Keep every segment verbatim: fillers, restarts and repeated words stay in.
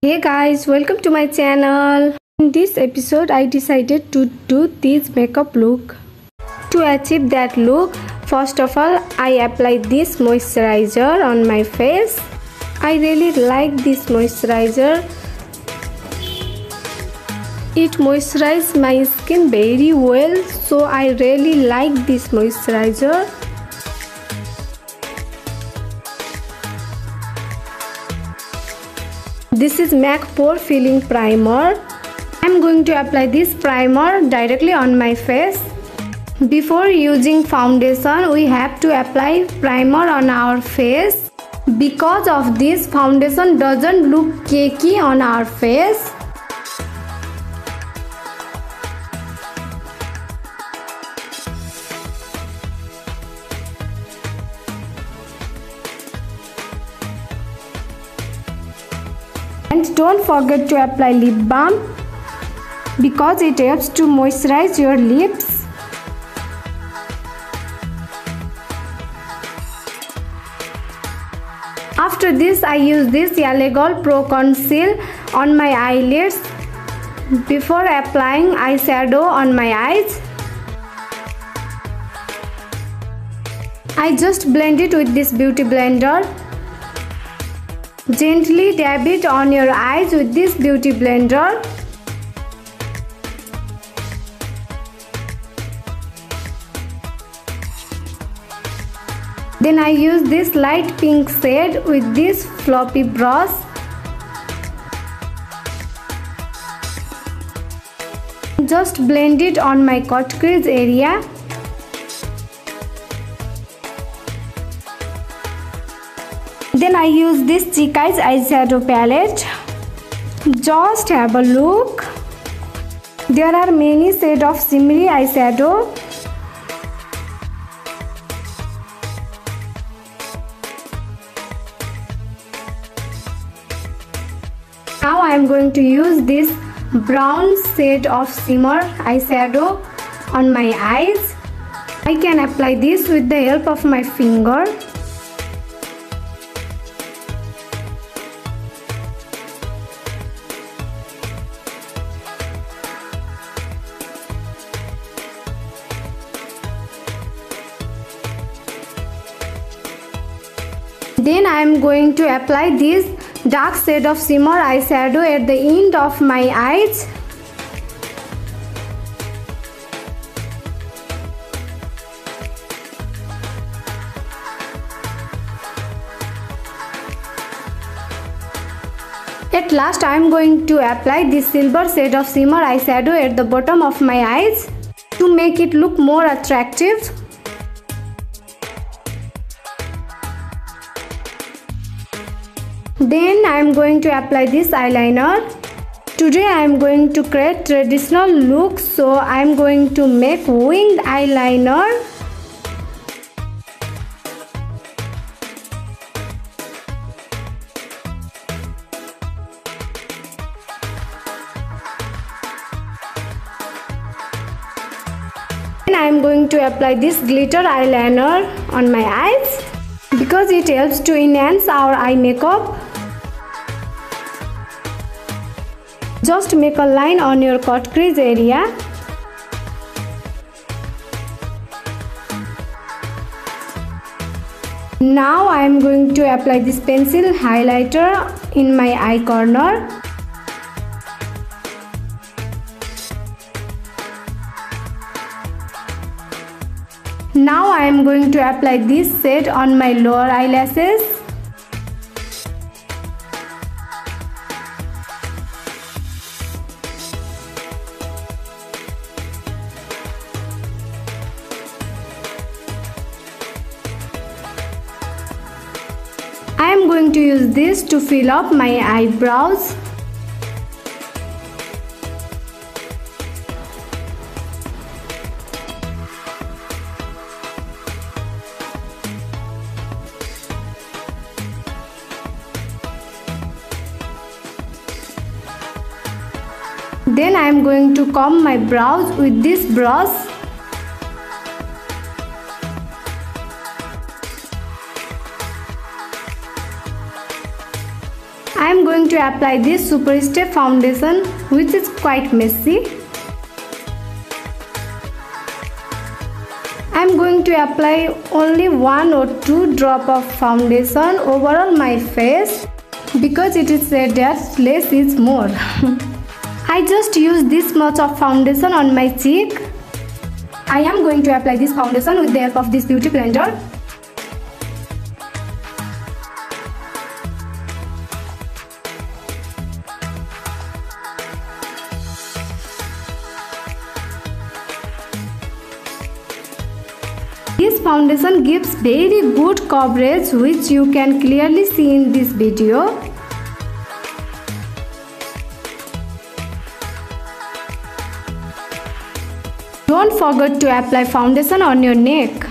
Hey guys, welcome to my channel. In this episode, I decided to do this makeup look. To achieve that look, first of all, I apply this moisturizer on my face. I really like this moisturizer. It moisturizes my skin very well, so I really like this moisturizer. This is MAC Pore Filling Primer. I am going to apply this primer directly on my face. Before using foundation, we have to apply primer on our face. Because of this, foundation doesn't look cakey on our face. And don't forget to apply lip balm because it helps to moisturize your lips. After this, I use this Yale Pro Conceal on my eyelids before applying eyeshadow on my eyes. I just blend it with this beauty blender. Gently dab it on your eyes with this beauty blender. Then I use this light pink shade with this floppy brush. Just blend it on my cut crease area. Then I use this Chic Eyes eyeshadow palette. Just have a look. There are many shades of shimmery eyeshadow. Now I am going to use this brown shade of shimmer eyeshadow on my eyes. I can apply this with the help of my finger. Then I am going to apply this dark shade of shimmer eyeshadow at the end of my eyes. At last, I am going to apply this silver shade of shimmer eyeshadow at the bottom of my eyes to make it look more attractive. Then I am going to apply this eyeliner. Today I am going to create traditional look, so I am going to make winged eyeliner. Then I am going to apply this glitter eyeliner on my eyes because it helps to enhance our eye makeup. Just make a line on your cut crease area. Now I am going to apply this pencil highlighter in my eye corner. Now I am going to apply this shade on my lower eyelashes. I am going to use this to fill up my eyebrows. Then I am going to comb my brows with this brush. I am going to apply this Superstay foundation, which is quite messy. I am going to apply only one or two drop of foundation overall my face because it is said that less is more. I just use this much of foundation on my cheek. I am going to apply this foundation with the help of this beauty blender. This foundation gives very good coverage, which you can clearly see in this video. Don't forget to apply foundation on your neck.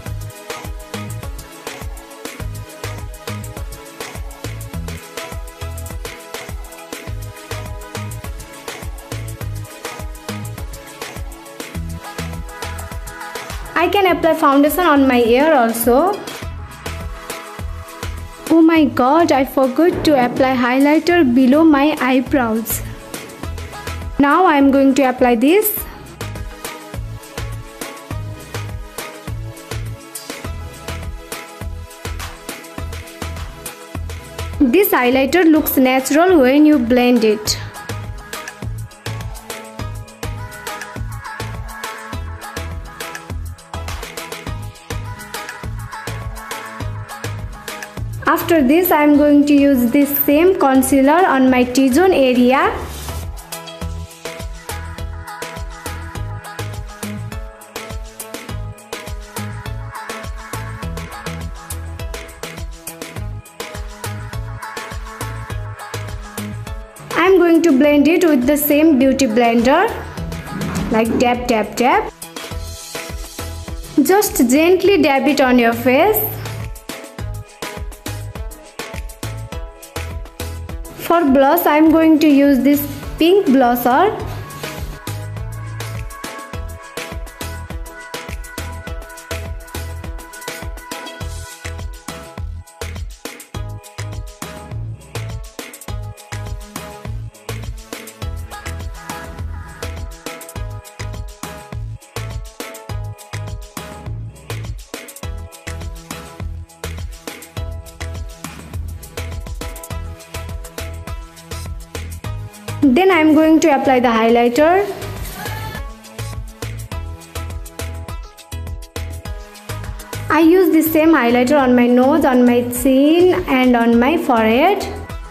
I can apply foundation on my ear also. Oh my god, I forgot to apply highlighter below my eyebrows. Now I am going to apply this. This highlighter looks natural when you blend it. After this, I am going to use this same concealer on my T-zone area. I am going to blend it with the same beauty blender, like dab dab dab. Just gently dab it on your face. For blush, I am going to use this pink blusher. Then I am going to apply the highlighter. I use the same highlighter on my nose, on my chin and on my forehead.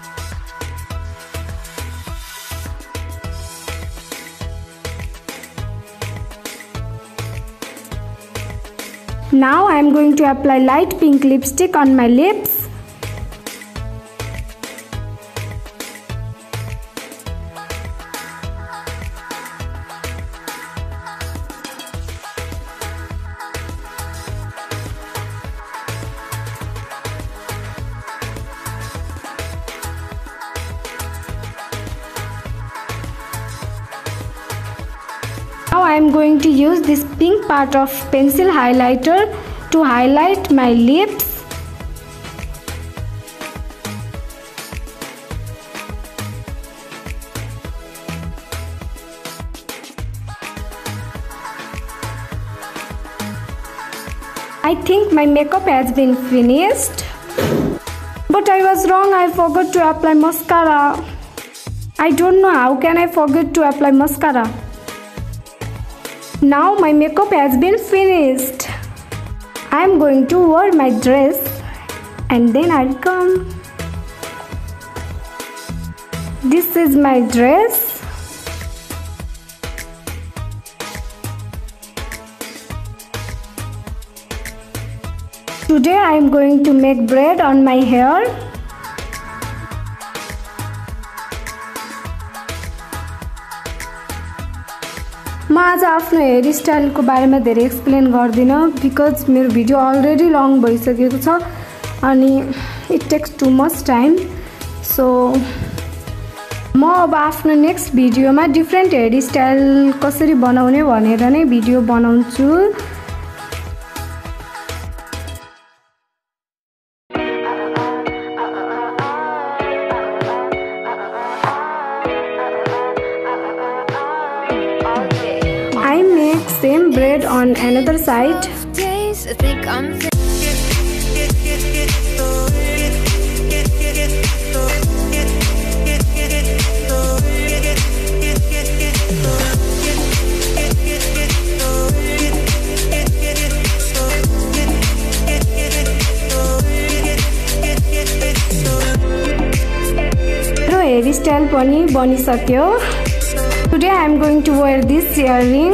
Now I am going to apply light pink lipstick on my lips. Now I am going to use this pink part of pencil highlighter to highlight my lips. I think my makeup has been finished. But I was wrong, I forgot to apply mascara. I don't know how can I forget to apply mascara. Now my makeup has been finished. I am going to wear my dress and then I'll come. This is my dress. Today I am going to make braid on my hair. म आज आफ्नो hair style को बारे में धेरै explain गर्दिन because मेरो video already long भइसकेको छ अनि it takes too much time so म अब आफ्नो नेक्स्ट भिडियोमा डिफ्रेन्ट हेयर स्टाइल कसरी बनाउने भनेर नै भिडियो बनाउँछु। on another side. Hairstyle पनि बनिसक्यो. Today I am going to wear this earring.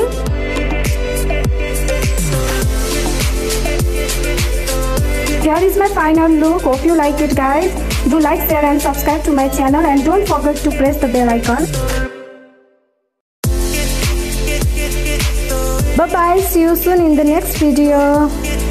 Here is my final look. Hope you like it, guys. Do like, share and subscribe to my channel, and don't forget to press the bell icon. Bye bye. See you soon in the next video.